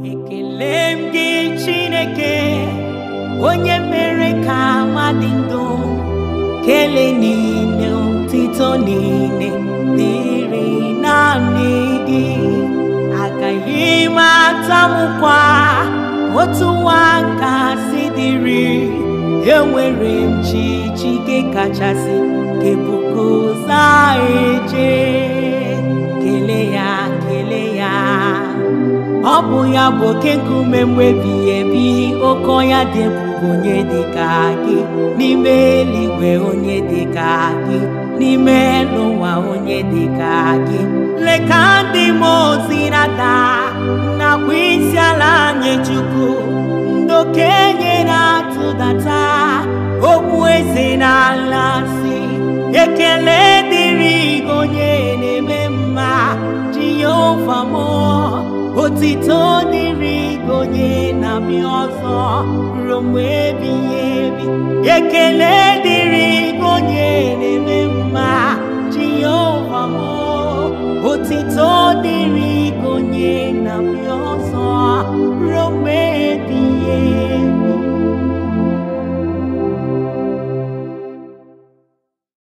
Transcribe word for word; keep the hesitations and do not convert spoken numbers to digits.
ekele m gị Chineke onye mere ka mmadụ ndụ kele niile otito niile dịrị naanị gị agaghị m atamụkwa otu aka si dịrị enwere m chi Chike kachasị nke puku ụzọ eje kele ya kele ya ọ bụ ya bụ oke nkume mgbe ebighị ebi oke ọnya dị ebube onye dịka gị n'ime eluigwe onye dịka gị n'ime ụwa onye dịka gị leka ndị mmụọ ozi na-ada nakwa isi ala nye Chukwu ndị okenye na-atụdata okpu eze n'ala si ekele dịrị gị onye na-eme mma Jehova m otito dịrị gị onye na-abịa ọzọ ruo mgbe ebighị ebi ekele dịrị gị onye na-eme mma Jehova m otito dịrị gị onye na-abịa ọzọ ruo mgbe